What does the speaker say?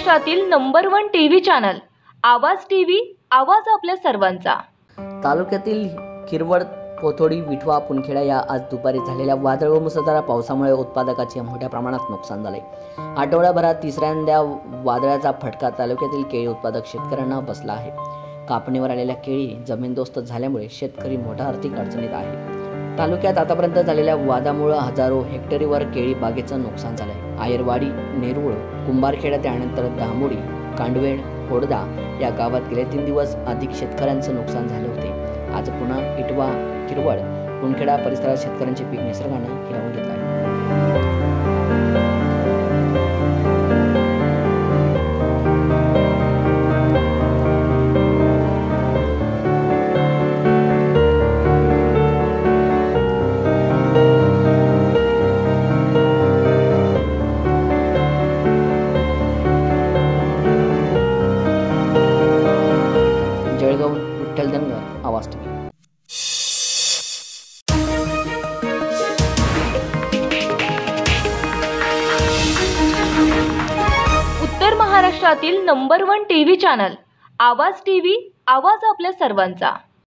महाराष्ट्रातील number 1 TV channel Awaaz TV, आवाज आपल्या सर्वांचा। तालुक्यातील किरवड, पोथोडी, विठवा, पुनखेडा या आज दुपारी झालेल्या वादळ व मुसळधार पावसामुळे उत्पादकाचे मोठ्या प्रमाणात नुकसान झाले। आठवड्याभरात तिसऱ्यांदा वादळाचा फटका तालुक्यातील केळी उत्पादक शेतकऱ्यांना बसला आहे। कापणीवर आलेल्या केळी जमीनदोस्त झाल्यामुळे शेतकरी मोठ्या आर्थिक अडचणीत आहे। तालुक्यात आतापर्यंत झालेल्या वादामुळे हजारो हेक्टरीवर केळी बागेचं नुकसान झालंय। आयरवाडी, नेरुळ, कुंभारखेडा त्यानंतर दामोडी, कांडवेड, होडदा या गावात गेले 3 दिवस अधिक शेतकऱ्यांचं नुकसान झाले होते। आज पुन्हा इटवा, किरवड, पुनखेडा परिसरात शेतकऱ्यांचे पीक निसर्गाने हिरावून घेतले आहे। जळगाव विठ्ठल धनगर, आवाज टीव्ही। उत्तर महाराष्ट्रातील number 1 TV channel Awaaz TV, आवाज आपल्या सर्वांचा।